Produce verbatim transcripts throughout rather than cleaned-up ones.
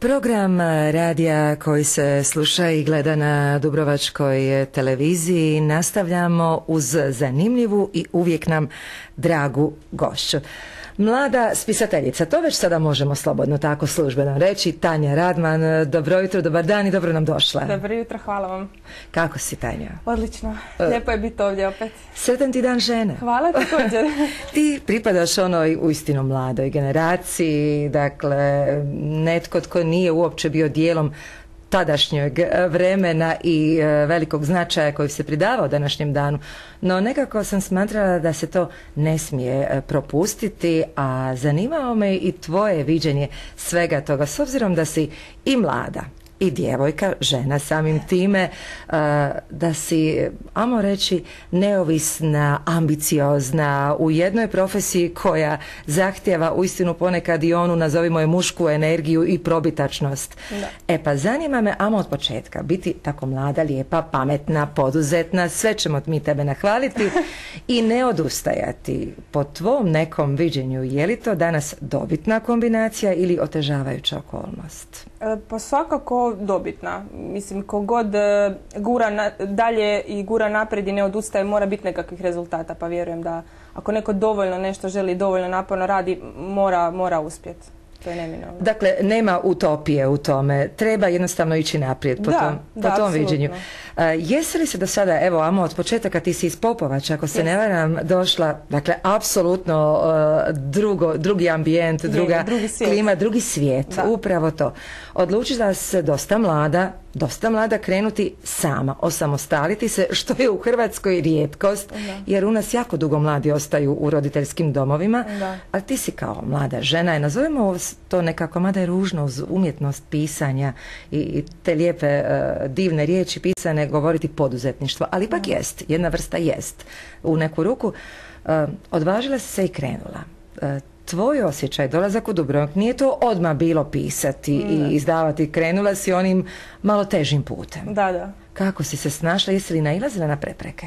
Program radija koji se sluša i gleda na Dubrovačkoj televiziji nastavljamo uz zanimljivu i uvijek nam dragu gošću. Mlada spisateljica, to već sada možemo slobodno tako službeno reći, Tanja Radman. Dobro jutro, dobar dan i dobro nam došla. Dobro jutro, hvala vam. Kako si, Tanja? Odlično, lijepo je biti ovdje opet. Sretan ti dan žene. Hvala također. Ti pripadaš onoj uistinu mladoj generaciji, dakle netko tko nije uopće bio dijelom tadašnjeg vremena i velikog značaja koji se pridavao današnjem danu. No nekako sam smatrala da se to ne smije propustiti, a zanimao me i tvoje viđenje svega toga, s obzirom da si i mlada i djevojka, žena samim time, da si, ajmo reći, neovisna, ambiciozna u jednoj profesiji koja zahtjeva uistinu ponekad i onu, nazovimo je, mušku energiju i probitačnost. Da. E pa zanima me, ajmo od početka, biti tako mlada, lijepa, pametna, poduzetna, sve ćemo mi tebe nahvaliti i ne odustajati. Po tvom nekom viđenju, je li to danas dobitna kombinacija ili otežavajuća okolnost? Pa svakako dobitna. Mislim, kogod gura na, dalje i gura naprijed i ne odustaje, mora biti nekakvih rezultata, pa vjerujem da ako neko dovoljno nešto želi, dovoljno naporno radi, mora, mora uspjeti. To je neminovno. Dakle, nema utopije u tome. Treba jednostavno ići naprijed po da, tom, da, po tom apsolutno. viđenju. Uh, jesi li se do sada, evo, amo od početaka, ti si iz Popovača, ako se yes. ne varam, došla, dakle, apsolutno uh, drugo, drugi ambijent, druga je, drugi svijet. klima, drugi svijet, da. Upravo to. Odlučila se dosta mlada, dosta mlada krenuti sama, osamostaliti se, što je u Hrvatskoj rijetkost, da. Jer u nas jako dugo mladi ostaju u roditeljskim domovima, da. Ali ti si kao mlada žena, i nazovimo to nekako, mada je ružno uz umjetnost pisanja i, i te lijepe uh, divne riječi pisane, govoriti poduzetništvo, ali ipak jest, jedna vrsta jest u neku ruku. Uh, odvažila si se i krenula. Uh, Tvoj osjećaj, dolazak u Dubrovnik, nije to odmah bilo pisati ne. I izdavati, krenula si onim malo težim putem. Da, da. Kako si se snašla, jesi li nailazila na prepreke? E,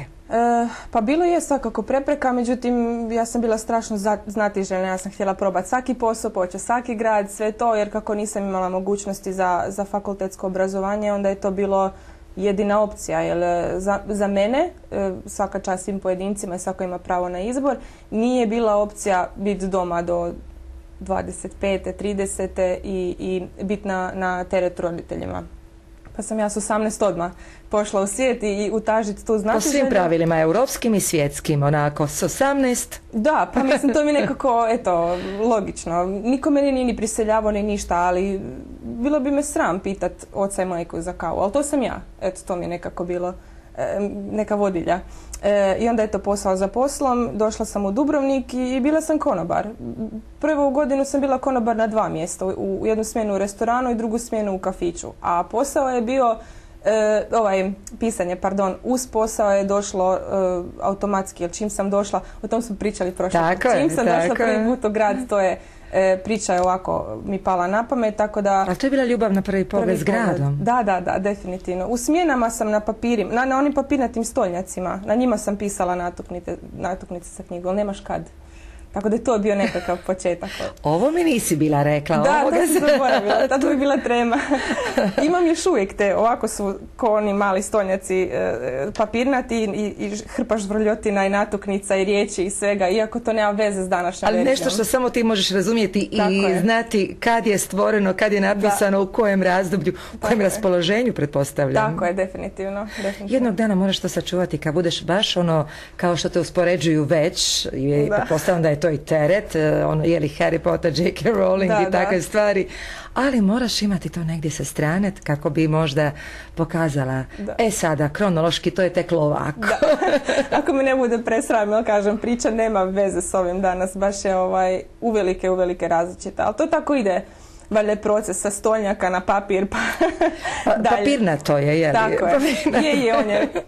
pa bilo je svakako prepreka, međutim ja sam bila strašno znatiželjna, ja sam htjela probati svaki posao, početi svaki grad, sve to, jer kako nisam imala mogućnosti za, za fakultetsko obrazovanje, onda je to bilo jedina opcija, jer za, za mene, svaka čast svim pojedincima i svako ima pravo na izbor, nije bila opcija biti doma do dvadeset pete, tridesete i, i biti na, na teret roditeljima. Pa sam ja s osamnaest odmah pošla u svijet i utažiti tu znatiželju. Po svim pravilima, europskim i svjetskim, onako, s osamnaest? Da, pa mislim, to mi nekako, eto, logično. Niko meni nije ni priseljavao ni ništa, ali bilo bi me sram pitat oca i majku za kavu, ali to sam ja. Eto, to mi je nekako bilo e, neka vodilja. E, I onda je to posao za poslom, došla sam u Dubrovnik i, i bila sam konobar. Prvu godinu sam bila konobar na dva mjesta, u, u jednu smjenu u restoranu i drugu smjenu u kafiću. A posao je bio, e, ovaj, pisanje, pardon, uz posao je došlo e, automatski, jer čim sam došla, o tom smo pričali prošle. Tako je, čim sam tako došla prvi put u grad, to je E, priča je ovako mi pala na pamet, tako da... Ali to je bila ljubav na prvi pogled s gradom? Da, da, da, definitivno. U smjenama sam na papirima, na, na onim papirnatim stolnjacima, na njima sam pisala natuknice, natuknice sa knjigom, nemaš kad. Tako da je to bio nekakav početak. Ovo mi nisi bila rekla. Da, ovoga to sam zaboravila, tada bi bila trema. Imam još uvijek te, ovako su ko oni mali stolnjaci e, papirnati i, i hrpaš vrljotina i natuknica i riječi i svega, iako to nema veze s današnjom verzijom. Ali verzijom. nešto što samo ti možeš razumjeti tako i je. Znati kad je stvoreno, kad je napisano, da. U kojem razdoblju, u kojem raspoloženju, pretpostavljam. Tako je, definitivno, definitivno. Jednog dana moraš to sačuvati kad budeš baš ono, kao što te uspoređuju već, i pretpostavljam da je to i teret, ono, je li Harry Potter, J K. Rowling da, i takve da. Stvari, ali moraš imati to negdje sa strane kako bi možda pokazala, da. E sada, kronološki, to je teklo ovako. Da. Ako mi ne bude presram, jel kažem, priča nema veze s ovim danas, baš je ovaj, uvelike, uvelike različita, ali to tako ide. Valjda je proces sa stolnjaka na papir, pa dalje. Papirna to je, je li? Tako je, je, je, on je,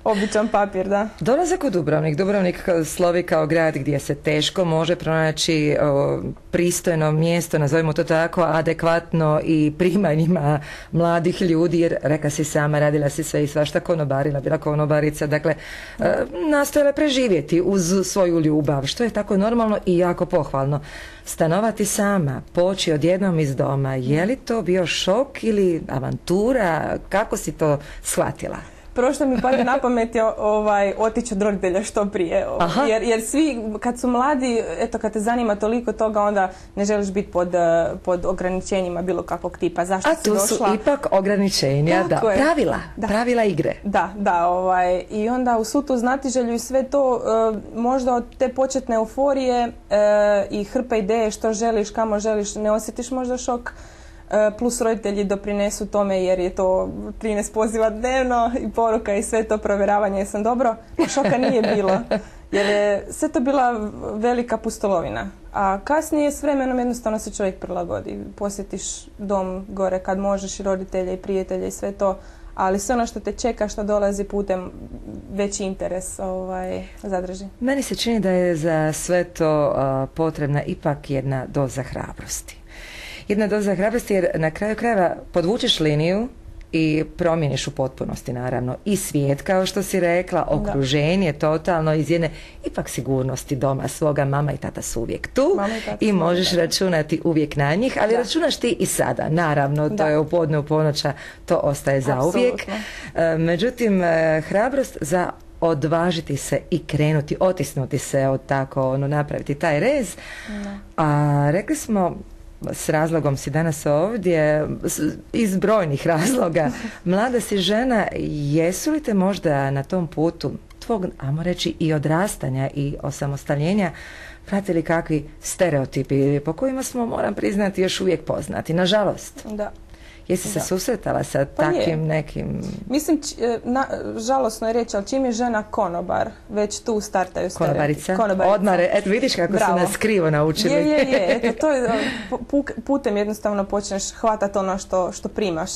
Običan papir, da. Dolazak u Dubrovnik. Dubrovnik slovi kao grad gdje se teško može pronaći o, pristojno mjesto, nazovimo to tako, adekvatno i primanjima mladih ljudi, jer reka si sama, radila si sve i svašta, konobarila, bila konobarica, dakle, e, nastojala preživjeti uz svoju ljubav, što je tako normalno i jako pohvalno. Stanovati sama, poći odjednom iz doma, je li to bio šok ili avantura? Kako si to shvatila? Prvo što mi pada na pamet je ovaj, otići od roditelja što prije. Jer, jer svi, kad su mladi, eto, kad te zanima toliko toga, onda ne želiš biti pod, pod ograničenjima bilo kakvog tipa. Zašto A si tu došla? su ipak ograničenja, da. Pravila, da. Pravila igre. Da, da. Ovaj, I onda u svu tu znatiželju i sve to, e, možda od te početne euforije e, i hrpe ideje što želiš, kamo želiš, ne osjetiš možda šok. Plus roditelji doprinesu tome jer je to trinaest poziva dnevno i poruka i sve to provjeravanje jesam dobro. Šoka nije bilo jer je sve to bila velika pustolovina. A kasnije s vremenom jednostavno se čovjek prilagodi. Posjetiš dom gore kad možeš i roditelje i prijatelje i sve to. Ali sve ono što te čeka, što dolazi putem, veći interes ovaj, zadrži. Meni se čini da je za sve to uh, potrebna ipak jedna doza hrabrosti. Jedna doza hrabrosti jer na kraju krajeva podvučeš liniju i promijeniš u potpunosti naravno i svijet kao što si rekla, okruženje da. Totalno iz jedne ipak sigurnosti doma svoga, mama i tata su uvijek tu i, i možeš da. Računati uvijek na njih, ali da. Računaš ti i sada, naravno to da. Je u podne u ponoća, to ostaje za uvijek. E, međutim, hrabrost za odvažiti se i krenuti, otisnuti se od tako, ono, napraviti taj rez. Da. A rekli smo, s razlogom si danas ovdje, iz brojnih razloga, mlada si žena, jesu li te možda na tom putu tvog, ajmo reći, i odrastanja i osamostaljenja pratili kakvi stereotipi po kojima smo, moram priznati, još uvijek poznati, nažalost? Da. Jesi se da. Susretala sa pa takvim je. Nekim... Mislim, č, na, žalosno je reći, ali čim je žena konobar, već tu startaju stereotipi. Konobarica? Konobarica. Odmare, eto vidiš kako Bravo. Su nas krivo naučili. Je, je, je. Eto, to je, putem jednostavno počneš hvatati ono što, što primaš.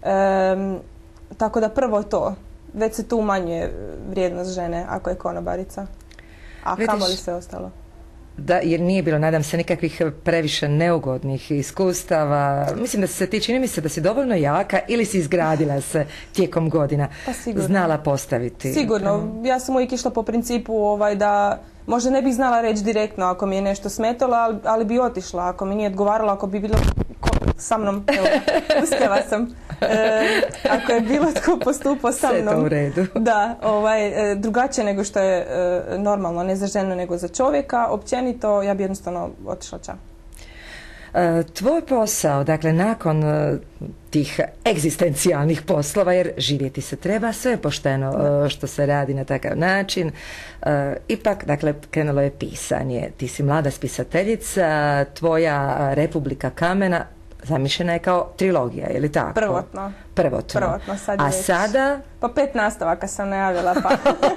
Um, tako da prvo to, već se tu umanjuje vrijednost žene ako je konobarica. A vidiš, kamo li sve ostalo? Da, jer nije bilo, nadam se, nikakvih previše neugodnih iskustava. Mislim da se ti, čini mi se da si dovoljno jaka ili si izgradila se tijekom godina. Pa sigurno. Znala postaviti. Sigurno. Ja sam uvijek išla po principu ovaj, da možda ne bih znala reći direktno ako mi je nešto smetalo, ali, ali bi otišla. Ako mi nije odgovaralo, ako bi bilo sa mnom, evo, uspjela sam. E, ako je bilo tko postupao sa mnom. Sve to u redu. Da, ovaj, e, drugačije nego što je e, normalno, ne za ženu nego za čovjeka. Općenito, ja bi jednostavno otišla ča. E, tvoj posao, dakle, nakon e, tih egzistencijalnih poslova, jer živjeti se treba, sve pošteno e, što se radi na takav način, e, ipak, dakle, krenulo je pisanje. Ti si mlada spisateljica, tvoja Republika kamena zamišljena je kao trilogija, je li tako? Prvotno. Prvotno. Prvotno sad A već. Sada? Pa pet nastavaka sam najavila, pa.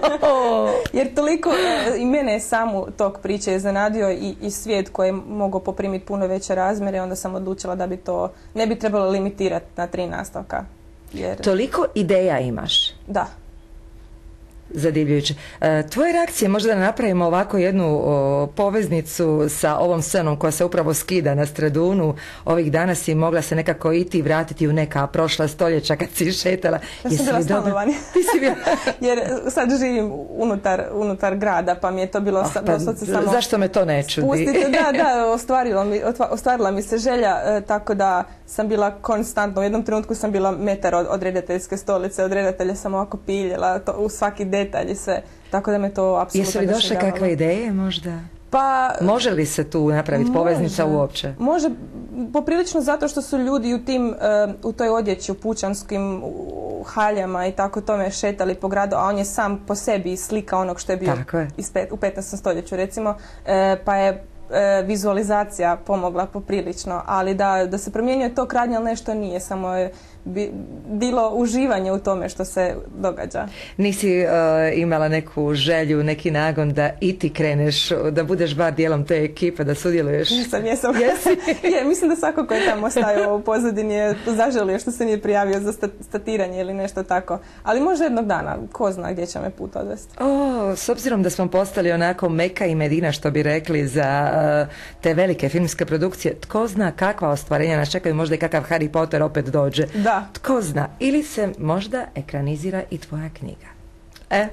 Jer toliko i mene je samu tog priče iznenadio i, i svijet koji je mogao poprimiti puno veće razmjere, onda sam odlučila da bi to, ne bi trebalo limitirati na tri nastavka. Jer... Toliko ideja imaš? Da. Zadivljujuće. E, tvoje reakcije, možda da napravimo ovako jednu o, poveznicu sa ovom scenom koja se upravo skida na Stradunu. Ovih dana si mogla se nekako i ti vratiti u neka prošla stoljeća kad si šetala. Ja sam bila stanovani. Ti si bila... Jer sad živim unutar, unutar grada, pa mi je to bilo oh, pa, doslovce samo... Zašto me to ne čudi? Spustite, da, da, ostvarila mi, ostvarila mi se želja, e, tako da sam bila konstantno. U jednom trenutku sam bila metar od, od redateljske stolice, od redatelja sam ovako piljela to, u svaki detalj i sve. Tako da me to apsolutno... Jesu li došle kakve ideje možda? Pa... Može li se tu napraviti može, poveznica uopće? Može, poprilično zato što su ljudi u tim, uh, u toj odjeći, u pučanskim u haljama i tako tome šetali po gradu, a on je sam po sebi slika onog što je bio je. Pet, u petnaestom stoljeću recimo, uh, pa je E, vizualizacija pomogla poprilično, ali da, da se promijenio to kradnje, ali nešto nije, samo je bi, bilo uživanje u tome što se događa. Nisi uh, imala neku želju, neki nagon da i ti kreneš, da budeš bar dijelom te ekipe, da sudjeluješ? Jesam, jesam. Jesi? Je, mislim da svako ko je tamo stajao u pozadini je zaželio što se nije prijavio za statiranje ili nešto tako. Ali možda jednog dana, ko zna gdje će me put odvesti. O, s obzirom da smo postali onako Meka i Medina, što bi rekli, za uh, te velike filmske produkcije, tko zna kakva ostvarenja nas čekaju, možda i kakav Harry Potter opet dođe. Da. Tko zna. Ili se možda ekranizira i tvoja knjiga. E?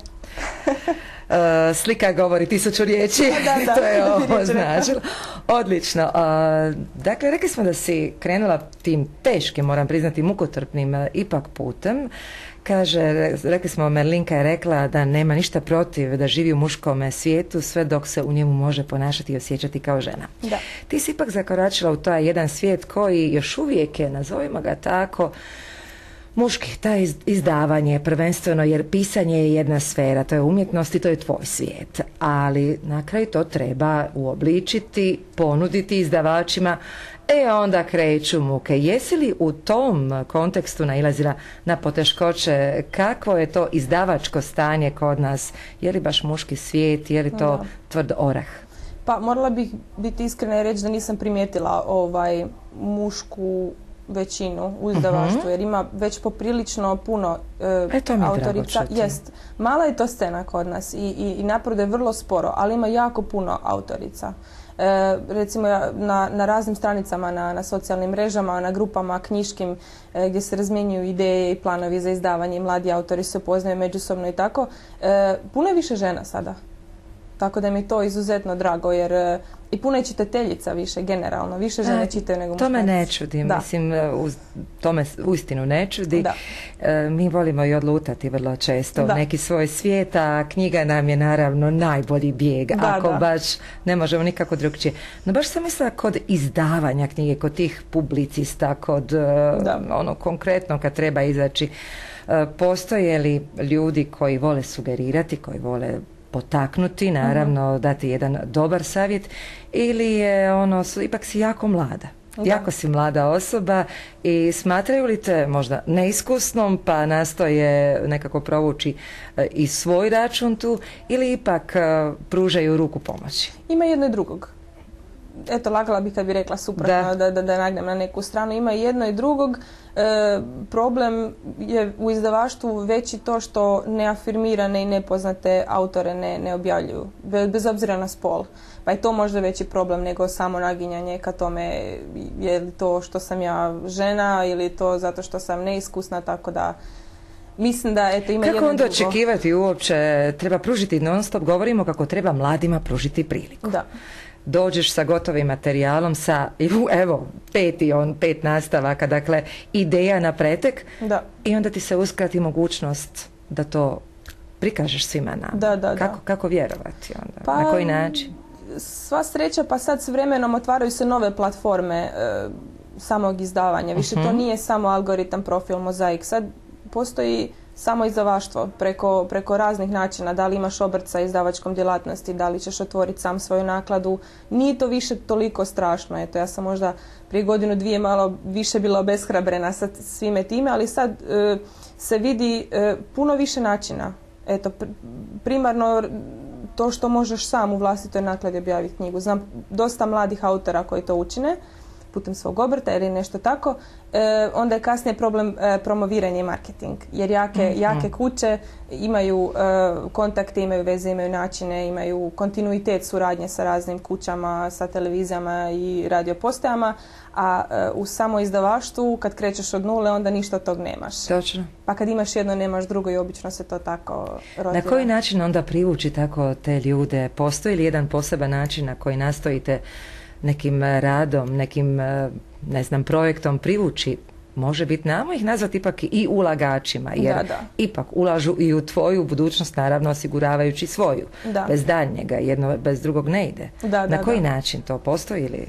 Uh, slika govori tisuću riječi. Da, da, to je ovo značilo. Odlično. Uh, dakle, rekli smo da si krenula tim teškim, moram priznati, mukotrpnim uh, ipak putem. Kaže, rekli smo, Merlinka je rekla da nema ništa protiv da živi u muškom svijetu sve dok se u njemu može ponašati i osjećati kao žena. Da. Ti si ipak zakoračila u taj jedan svijet koji još uvijek je, nazovimo ga tako, muški, taj izdavanje prvenstveno, jer pisanje je jedna sfera, to je umjetnost i to je tvoj svijet, ali na kraju to treba uobličiti, ponuditi izdavačima, e onda kreću muke. Jesi li u tom kontekstu nailazila na poteškoće? Kakvo je to izdavačko stanje kod nas? Je li baš muški svijet, je li to da. tvrd orah? Pa morala bih biti iskrena i reći da nisam primijetila ovaj mušku većinu u izdavaštvu, uh-huh. jer ima već poprilično puno e, e, to mi autorica. Jest. Mala je to scena kod nas i, i, i napreduje vrlo sporo, ali ima jako puno autorica. E, recimo na, na raznim stranicama, na, na socijalnim mrežama, na grupama knjiškim e, gdje se razmjenjuju ideje i planovi za izdavanje, mladi autori se upoznaju međusobno i tako. E, puno je više žena sada. Tako da mi je to izuzetno drago, jer e, i puno je čitateljica više, generalno. Više žene čitaju nego muškarci. To me ne čudi, da. Mislim, uz, to me uistinu ne čudi. Da. E, mi volimo i odlutati vrlo često da. neki svoj svijet, a knjiga nam je naravno najbolji bijeg, da, ako da. baš ne možemo nikako drugčije. No baš sam mislila kod izdavanja knjige, kod tih publicista, kod da. ono konkretno kad treba izaći. E, postoje li ljudi koji vole sugerirati, koji vole potaknuti, naravno uh-huh. dati jedan dobar savjet, ili je ono, ipak si jako mlada. Da. Jako si mlada osoba i smatraju li te možda neiskusnom pa nastoje nekako provući e, i svoj račun tu, ili ipak e, pružaju ruku pomoći? Ima jedno i drugog. Eto, lagala bih kad bi rekla suprotno, da, da, da, da nagnem na neku stranu. Ima jedno i drugog. E, problem je u izdavaštvu veći to što neafirmirane i nepoznate autore ne, ne objavljuju, bez, bez obzira na spol. Pa je to možda veći problem nego samo naginjanje ka tome je li to što sam ja žena ili to zato što sam neiskusna, tako da mislim da eto ima jedno i drugo. Kako onda očekivati uopće? Treba pružiti non stop, govorimo kako treba mladima pružiti priliku. Da. Dođeš sa gotovim materijalom, sa evo peti on, pet nastavaka, dakle ideja na pretek da. I onda ti se uskrati mogućnost da to prikažeš svima nama. Da, da, kako, da. kako vjerovati onda? Pa, na koji način? Sva sreća, pa sad s vremenom otvaraju se nove platforme e, samog izdavanja. Više uh-huh. to nije samo algoritam, profil, mozaik. Sad postoji samo izdavaštvo preko, preko raznih načina, da li imaš obrt sa izdavačkom djelatnosti, da li ćeš otvoriti sam svoju nakladu. Nije to više toliko strašno. Eto, ja sam možda prije godinu dvije malo više bila obeshrabrena sa svime time, ali sad e, se vidi e, puno više načina. Eto, pr- primarno to što možeš sam u vlastitoj nakladi objaviti knjigu. Znam dosta mladih autora koji to učine putem svog obrta ili nešto tako, e, onda je kasnije problem e, promoviranje i marketing. Jer jake, mm-hmm. jake kuće imaju e, kontakte, imaju veze, imaju načine, imaju kontinuitet suradnje sa raznim kućama, sa televizijama i radiopostajama, a e, u samo izdavaštvu kad krećeš od nule onda ništa od tog nemaš. Točno. Pa kad imaš jedno nemaš drugo i obično se to tako rotira. Na koji način onda privući tako te ljude? Postoji li jedan poseban način na koji nastojite nekim radom, nekim, ne znam, projektom privući, može biti, namo ih nazvati ipak i ulagačima, jer da, da. ipak ulažu i u tvoju budućnost, naravno osiguravajući svoju. Da. Bez daljnjega, jedno bez drugog ne ide. Da, na da, koji da. način to postoji ili?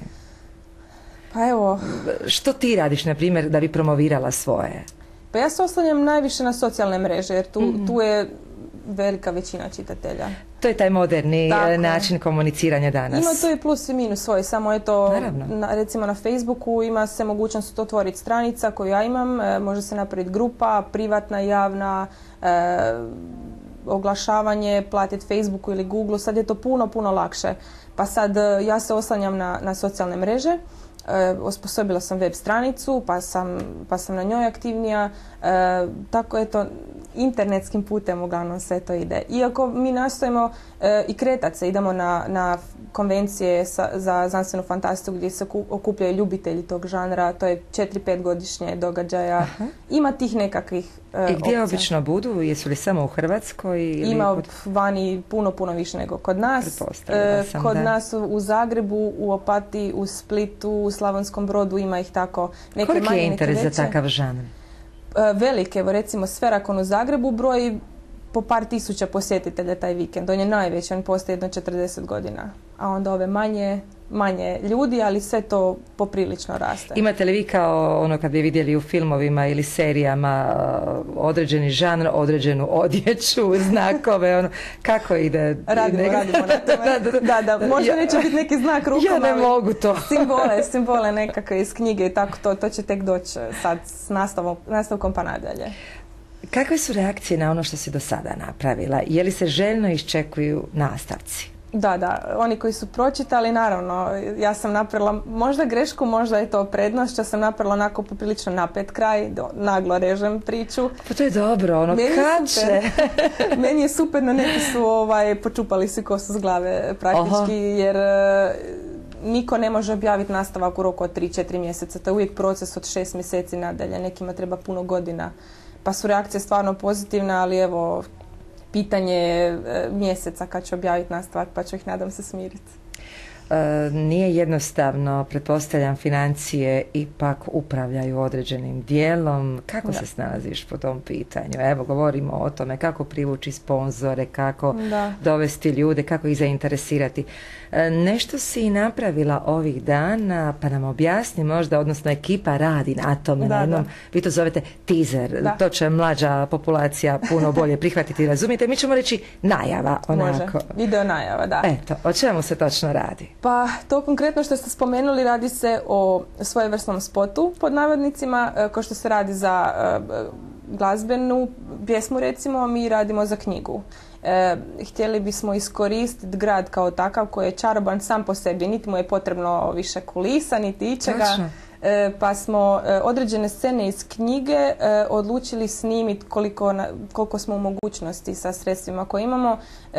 Pa evo. Što ti radiš, na primjer, da bi promovirala svoje? Pa ja se oslanjam najviše na socijalne mreže, jer tu, mm-hmm. tu je velika većina čitatelja. To je taj moderni Tako. način komuniciranja danas. Ima to i plus i minus svoj, samo je to, na, recimo na Facebooku ima se mogućnost otvoriti stranica koju ja imam, e, može se napraviti grupa, privatna, javna, e, oglašavanje, platiti Facebooku ili Googleu, sad je to puno, puno lakše. Pa sad ja se oslanjam na, na socijalne mreže, e, osposobila sam web stranicu, pa sam, pa sam na njoj aktivnija, e, tako je to internetskim putem uglavnom sve to ide. Iako mi nastojimo e, i kretati se, idemo na, na konvencije sa, za znanstvenu fantastiku gdje se okupljaju ljubitelji tog žanra, to je četiri pet godišnje događaja. Aha. Ima tih nekakvih e, I gdje opcija. Obično budu? Jesu li samo u Hrvatskoj? Ili Ima kod... vani puno, puno više nego kod nas. E, sam, kod da. nas u, u Zagrebu, u Opatiji, u Splitu, u Slavonskom Brodu ima ih tako neke Koliki manje, je interes neke veće. za takav žanr? Velike, evo recimo Sferakon u Zagrebu broji po par tisuća posjetitelja taj vikend. On je najveći, on postoji jedno četrdeset godina. A onda ove manje, manje ljudi, ali sve to poprilično raste. Imate li vi kao ono kad bi vidjeli u filmovima ili serijama određeni žanr, određenu odjeću, znakove, ono, kako ide? Radimo, nek... radimo na tome. da, da, da, da, možda ja, neće biti neki znak rukom, ja ne ali mogu to. simbole, simbole nekakve iz knjige i tako to, to će tek doći sad s nastavom, nastavkom pa nadalje. Kakve su reakcije na ono što si do sada napravila? Je li se željno iščekuju nastavci? Da, da. Oni koji su pročitali, naravno, ja sam napravila možda grešku, možda je to prednost, što sam napravila onako poprilično napet kraj, do, naglo režem priču. Pa to je dobro, ono, kad će? Meni je super, no neki su ovaj, počupali si kosu s glave praktički, Aha. jer niko ne može objaviti nastavak u roku od tri četiri mjeseca. To je uvijek proces od šest mjeseci nadalje, nekima treba puno godina. Pa su reakcije stvarno pozitivne, ali evo, pitanje je mjeseca kad ću objaviti nastavak, pa ću ih nadam se smiriti. E, nije jednostavno, pretpostavljam, financije ipak upravljaju određenim dijelom. Kako da. se snalaziš po tom pitanju? Evo, govorimo o tome kako privući sponzore, kako da. dovesti ljude, kako ih zainteresirati. E, nešto si napravila ovih dana, pa nam objasni možda, odnosno ekipa radi na tome, da, na jednom, da. vi to zovete teaser, da. to će mlađa populacija puno bolje prihvatiti i razumijete. Mi ćemo reći najava, onako. Može, video najava, da. Eto, o čemu se točno radi? Pa to konkretno što ste spomenuli, radi se o svojevrsnom spotu pod navodnicima, kao što se radi za uh, glazbenu pjesmu recimo, mi radimo za knjigu. E, htjeli bismo iskoristiti grad kao takav koji je čaroban sam po sebi, niti mu je potrebno više kulisa, niti ičega. E, pa smo e, određene scene iz knjige e, odlučili snimiti koliko, na, koliko smo u mogućnosti sa sredstvima koje imamo,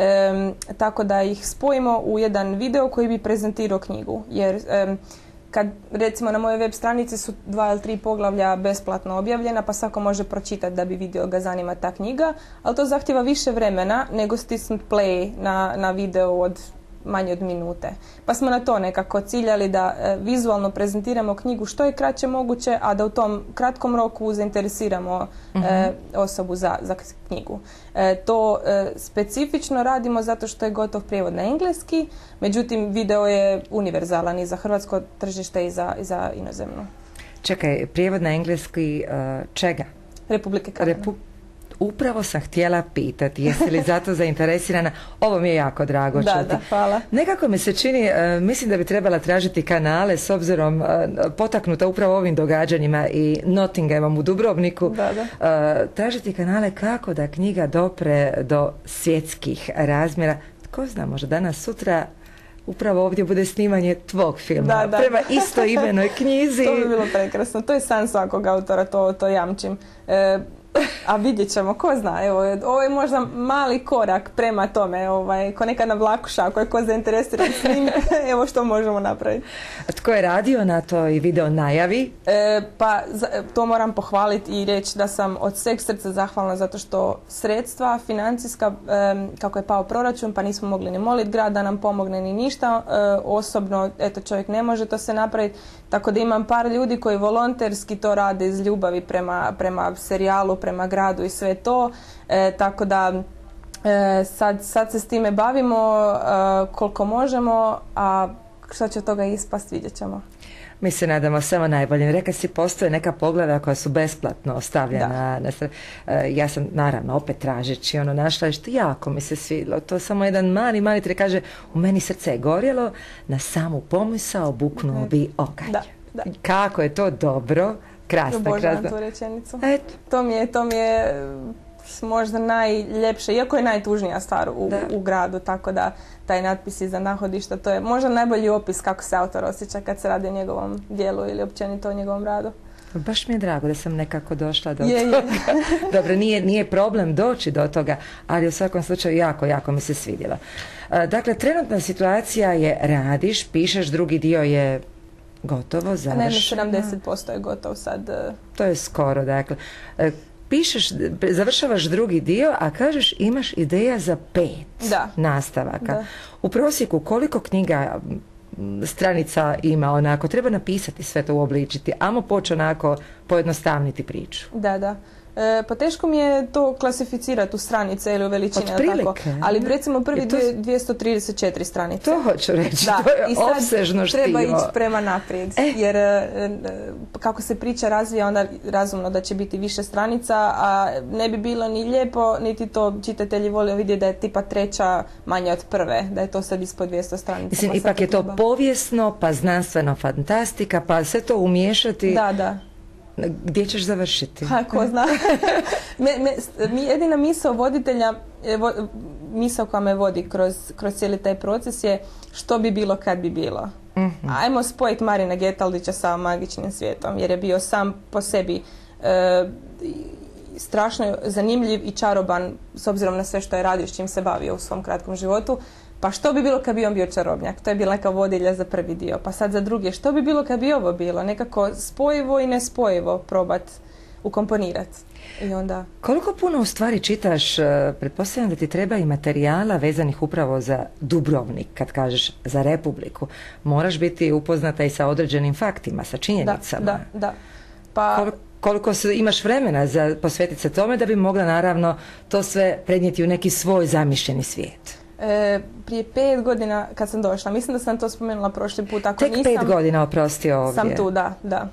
e, tako da ih spojimo u jedan video koji bi prezentirao knjigu. Jer e, kad recimo na mojoj web stranici su dva ili tri poglavlja besplatno objavljena, pa svako može pročitati da bi vidio ga zanima ta knjiga, ali to zahtjeva više vremena nego stisnuti play na, na video od manje od minute. Pa smo na to nekako ciljali da e, vizualno prezentiramo knjigu što je kraće moguće, a da u tom kratkom roku zainteresiramo uh-huh. e, osobu za, za knjigu. E, to e, specifično radimo zato što je gotov prijevod na engleski, međutim video je univerzalan i za hrvatsko tržište i za, i za inozemno. Čekaj, prijevod na engleski uh, čega? Republike Kanade. Repu- Upravo sam htjela pitati, jesi li zato zainteresirana? Ovo mi je jako drago čuti. Da, da, hvala. Nekako mi se čini, uh, mislim da bi trebala tražiti kanale s obzirom uh, potaknuta upravo ovim događanjima i Nottinghamom u Dubrovniku. Da, da. Uh, tražiti kanale kako da knjiga dopre do svjetskih razmjera. Tko zna, možda danas, sutra upravo ovdje bude snimanje tvog filma. Da, da. Prema isto imenoj knjizi. To bi bilo prekrasno. To je san svakog autora, to, to jamčim. E, A vidjet ćemo, ko zna, evo, ovo je možda mali korak prema tome, ovaj, ko neka na vlakuša, ako je ko zainteresiran s njim, evo što možemo napraviti. A tko je radio na toj video najavi? E, pa za, to moram pohvaliti i reći da sam od sveg srca zahvalna zato što sredstva financijska, e, kako je pao proračun, pa nismo mogli ni moliti grad da nam pomogne ni ništa, e, osobno, eto, čovjek ne može to se napraviti, tako da imam par ljudi koji volonterski to rade iz ljubavi prema, prema serijalu, prema gradu i sve to, e, tako da e, sad, sad se s time bavimo e, koliko možemo, a što će od toga ispast, vidjet ćemo. Mi se nadamo samo najbolje. Reka si, postoje neka poglavlja koja su besplatno ostavljena. Na, ja sam, naravno, opet tražeći, ono, našla što jako mi se svidilo. To samo jedan mali, mali tri kaže, u meni srce je gorjelo, na samu pomisao buknuo bi oganj. Da, da. Kako je to dobro, krasna, Obožavam krasna. tu rečenicu. Eto. To mi je, to mi je možda najljepše, iako je najtužnija stvar u, u gradu, tako da taj natpis iza nahodišta, to je možda najbolji opis kako se autor osjeća kad se radi o njegovom dijelu ili općenito o njegovom radu. Baš mi je drago da sam nekako došla do je, toga. Je. Dobro, nije, nije problem doći do toga, ali u svakom slučaju jako, jako mi se svidjelo. Dakle, trenutna situacija je radiš, pišeš, drugi dio je gotovo, završeno. Ne, sedamdeset posto je gotovo sad. To je skoro, dakle. Pišeš, završavaš drugi dio, a kažeš imaš ideja za pet da. nastavaka. Da. U prosjeku koliko knjiga stranica ima onako? Treba napisati sve to, uobličiti. Amo poći onako pojednostavniti priču. Da, da. E, pa teško mi je to klasificirati u stranice ili u veličine, tako. Ali recimo prvi to... dvjesto trideset četiri stranice. To hoću reći, da. to je I sad opsežno štivo. Treba ići prema naprijed, e. jer e, kako se priča razvija, onda razumno da će biti više stranica, a ne bi bilo ni lijepo, niti to čitatelji vole vidjeti da je tipa treća manja od prve, da je to sad ispod dvjesto stranica. Mislim, pa ipak je to treba. Povijesno, pa znanstveno fantastika, pa sve to umiješati. Da, da. Gdje ćeš završiti? Ha, ko zna. me, me, mi, jedina misao voditelja, vo, misao koja me vodi kroz, kroz cijeli taj proces je što bi bilo kad bi bilo. Mm-hmm. Ajmo spojiti Marina Getaldića sa magičnim svijetom, jer je bio sam po sebi e, strašno zanimljiv i čaroban s obzirom na sve što je radio, s čim se bavio u svom kratkom životu. Pa što bi bilo kad bi on bio čarobnjak? To je bila neka vodilja za prvi dio. Pa sad za drugi, što bi bilo kad bi ovo bilo? Nekako spojivo i nespojivo probat ukomponirati. I onda... Koliko puno u stvari čitaš, pretpostavljam da ti treba i materijala vezanih upravo za Dubrovnik, kad kažeš za Republiku. Moraš biti upoznata i sa određenim faktima, sa činjenicama. Da, da, da. Pa... Koliko, koliko se, imaš vremena za posvetiti se tome da bi mogla naravno to sve prenijeti u neki svoj zamišljeni svijet. E, prije pet godina kad sam došla, mislim da sam to spomenula prošli put. Ako Tek nisam, pet godina, oprosti, ovdje. Sam tu, da, da.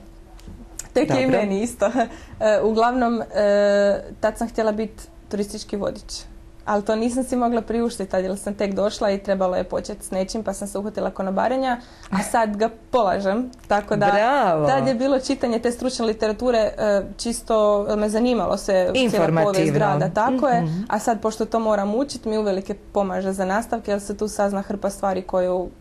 Tek Dobro. je i meni isto. E, uglavnom, e, tad sam htjela biti turistički vodič. Ali to nisam si mogla priuštiti, tad jer sam tek došla i trebalo je početi s nečim, pa sam se uhvatila konobarenja, a sad ga polažem. Tako da, Bravo. Tad je bilo čitanje te stručne literature, čisto me zanimalo se cijela povijest grada, tako mm-hmm. je. A sad, pošto to moram učiti, mi uvelike pomaže za nastavke, jer se tu sazna hrpa stvari koju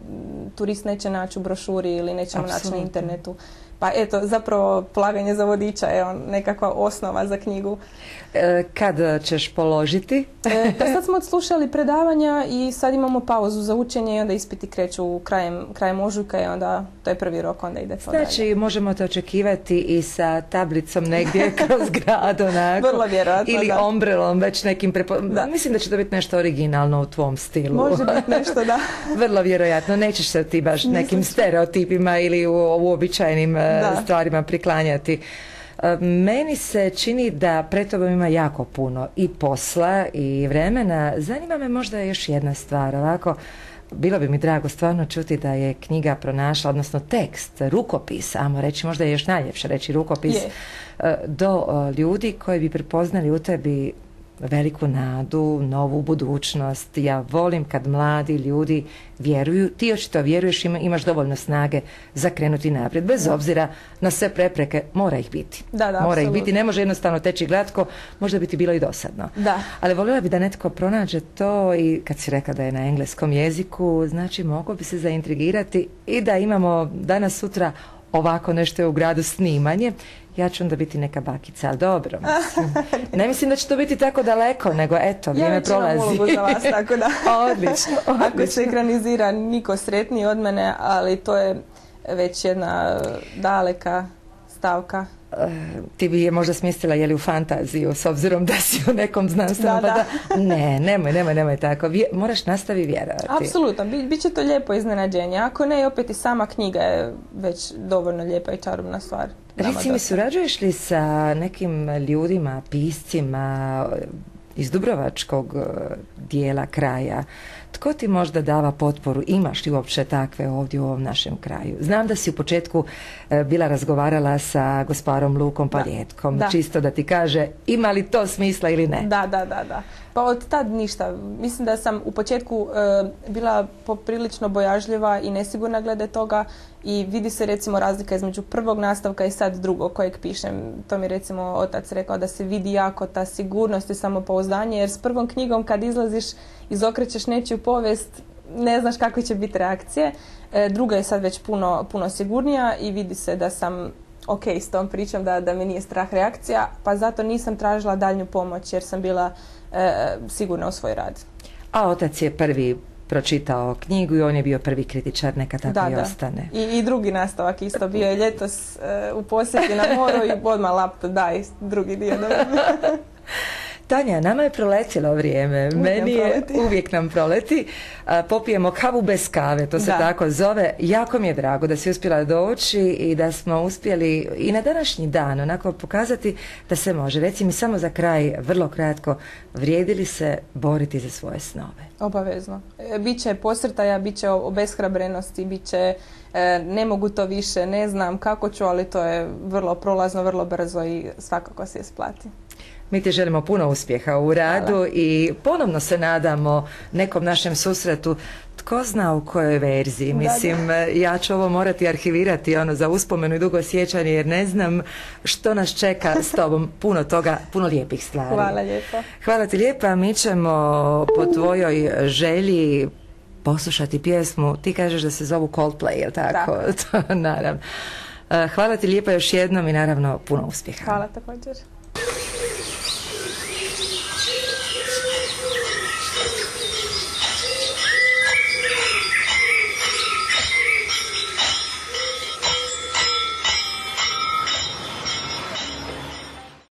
turist neće naći u brošuri ili nećemo naći na internetu. Pa eto, zapravo polaganje za vodiča je on nekakva osnova za knjigu. E, kad ćeš položiti? E, pa sad smo odslušali predavanja i sad imamo pauzu za učenje i onda ispiti kreću krajem, krajem ožujka i onda to je prvi rok, onda ide to Znači, dalje. možemo te očekivati i sa tablicom negdje kroz grad, onako. Vrlo vjerojatno, ili da. ombrelom, već nekim prepo... Da. Mislim da će to biti nešto originalno u tvom stilu. Može biti nešto, da. Vrlo vjerojatno. Nećeš se ti baš nekim Mislim. stereotipima ili u uobičajenim da. stvarima priklanjati. Meni se čini da pred tobom ima jako puno i posla i vremena. Zanima me možda još jedna stvar. Ovako, bilo bi mi drago stvarno čuti da je knjiga pronašla, odnosno tekst, rukopis, ajmo reći, možda je još najljepše reći rukopis, je. do ljudi koji bi prepoznali u tebi veliku nadu, novu budućnost. Ja volim kad mladi ljudi vjeruju, ti očito vjeruješ, ima, imaš dovoljno snage za krenuti naprijed, bez da. obzira na sve prepreke, mora ih biti. Da, da, mora absolutno. ih biti, ne može jednostavno teći glatko, možda bi ti bilo i dosadno. Da. Ali voljela bi da netko pronađe to i kad si rekla da je na engleskom jeziku, znači moglo bi se zaintrigirati i da imamo danas sutra ovako nešto je u gradu snimanje. Ja ću onda biti neka bakica, ali dobro. Mislim. Ne mislim da će to biti tako daleko, nego eto, vrijeme ja prolazi. Ja ulogu za vas, tako da. Odlično, odlično. Ako se ekranizira, niko sretniji od mene, ali to je već jedna daleka stavka. Uh, ti bi je možda smjestila je li u fantaziju, s obzirom da si u nekom znanstvenom. Da, da. Pa da, ne, nemoj, nemoj, nemoj tako. Vje, moraš nastavi vjerovati. Apsolutno, Bi, bit će to lijepo iznenađenje. Ako ne, opet i sama knjiga je već dovoljno lijepa i čarobna stvar. Reci mi, surađuješ li sa nekim ljudima, piscima iz dubrovačkog dijela kraja? tko ti možda dava potporu? Imaš li uopće takve ovdje u ovom našem kraju? Znam da si u početku e, bila razgovarala sa gosparom Lukom Paljetkom, Da. čisto da ti kaže ima li to smisla ili ne. Da, da, da, da. Pa od tad ništa. Mislim da sam u početku e, bila poprilično bojažljiva i nesigurna glede toga i vidi se recimo razlika između prvog nastavka i sad drugog kojeg pišem. To mi recimo otac rekao da se vidi jako ta sigurnost i samopouzdanje, jer s prvom knjigom kad izlaziš izokrećeš nečiju povijest, ne znaš kakve će biti reakcije. E, druga je sad već puno, puno sigurnija i vidi se da sam ok s tom pričom, da, da me nije strah reakcija, pa zato nisam tražila daljnju pomoć jer sam bila e, sigurna u svoj rad. A otac je prvi pročitao knjigu i on je bio prvi kritičar, neka tako Da, i da. ostane. I, I drugi nastavak isto bio je ljetos e, u posjeti na moru i odmah laptop daj drugi dio. Tanja, nama je proletjelo vrijeme. Uvijek Meni nam je, proleti. uvijek nam proleti. A, popijemo kavu bez kave, to se Da. tako zove. Jako mi je drago da si uspjela doći i da smo uspjeli i na današnji dan onako pokazati da se može. Reci mi samo za kraj, vrlo kratko, vrijedi li se boriti za svoje snove? Obavezno. E, Biće posrtaja, biće obeshrabrenosti, biće e, ne mogu to više, ne znam kako ću, ali to je vrlo prolazno, vrlo brzo i svakako se isplati. Mi ti želimo puno uspjeha u radu. Hvala. I ponovno se nadamo nekom našem susretu. Tko zna u kojoj verziji? Da, Mislim, ja ću ovo morati arhivirati ono za uspomenu i dugo sjećanje jer ne znam što nas čeka s tobom. Puno toga, puno lijepih stvari. Hvala lijepo. Hvala ti lijepa. Mi ćemo po tvojoj želji poslušati pjesmu. Ti kažeš da se zovu Coldplay, je li tako? To, naravno. Hvala ti lijepa još jednom i naravno puno uspjeha. Hvala također.